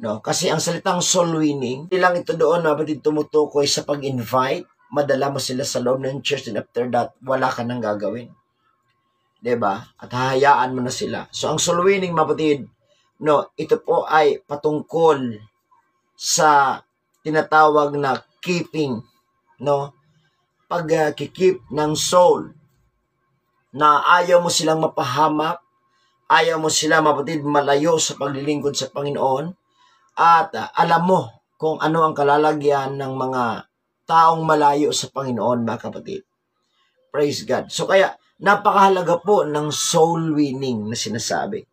No? Kasi ang salitang soul winning, hindi lang ito doon mapatid tumutukoy sa pag-invite, madala mo sila sa loob ng church, and after that, wala ka nang gagawin. Diba? At hahayaan mo na sila. So, ang soul winning, mapatid, no, ito po ay patungkol sa tinatawag na keeping, no? Pag-keep ng soul, na ayaw mo silang mapahamak, ayaw mo sila, mapatid, malayo sa paglilingkod sa Panginoon, at alam mo kung ano ang kalalagyan ng mga taong malayo sa Panginoon, mga kapatid. Praise God. So kaya, napakahalaga po ng soul winning na sinasabi.